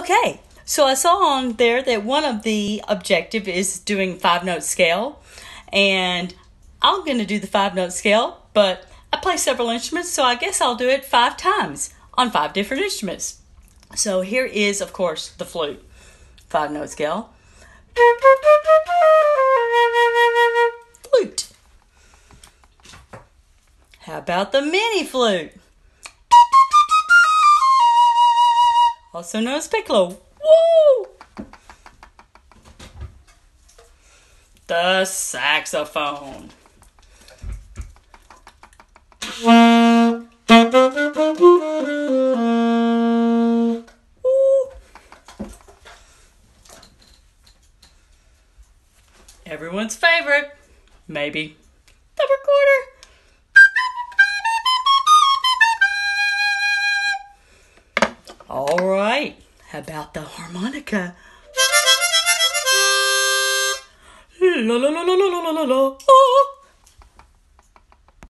Okay, so I saw on there that one of the objective is doing 5-note scale, and I'm going to do the 5-note scale, but I play several instruments, so I guess I'll do it 5 times on 5 different instruments. So here is, of course, the flute, 5-note scale. Flute. How about the mini flute? Also known as piccolo. Woo! The saxophone. Woo! Everyone's favorite, maybe, the recorder. All right, how about the harmonica? La la la la la la la la.